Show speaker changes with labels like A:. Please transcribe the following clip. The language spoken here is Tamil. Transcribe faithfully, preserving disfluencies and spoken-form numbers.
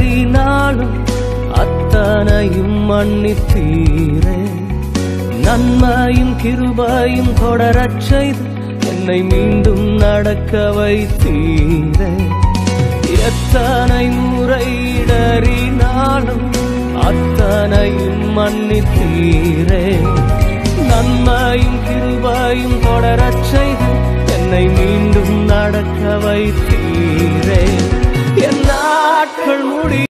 A: இடறினாலும் அத்தனையும் மன்னித்தீரே. நன்மையும் கிருபையும் தொடரச் செய்து என்னை மீண்டும் நடக்க வைத்தீரே. எத்தனை முறை இடறினாலும் அத்தனையும் மன்னித்தீரே. நன்மையும் கிருபையும் தொடரச் செய்து என்னை மீண்டும் நடக்க வைத்தீரே. என் நாட்கள் முடி